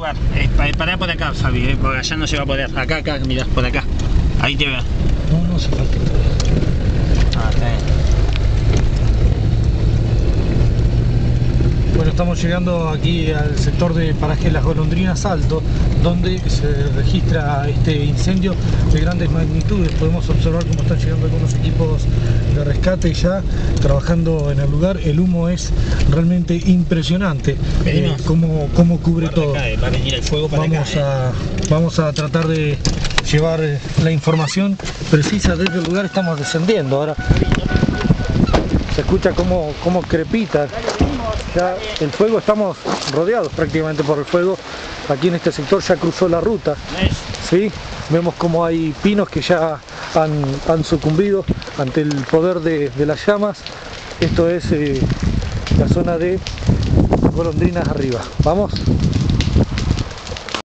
lugar. Pará por acá, Fabi, porque allá no se va a poder. Acá, mirá, por acá. Ahí te veo. No hace falta. Ah, está bien. Bueno, estamos llegando aquí al sector de paraje Las Golondrinas Alto, donde se registra este incendio de grandes magnitudes. Podemos observar cómo están llegando algunos equipos de rescate ya trabajando en el lugar. El humo es realmente impresionante, cómo cubre todo. Acá, va a venir el fuego para Vamos a tratar de llevar la información precisa desde el lugar. Estamos descendiendo ahora. Se escucha cómo crepita. Ya el fuego, estamos rodeados prácticamente por el fuego. Aquí en este sector ya cruzó la ruta, ¿sí? Vemos como hay pinos que ya han sucumbido ante el poder de las llamas. Esto es la zona de Golondrinas arriba. Vamos.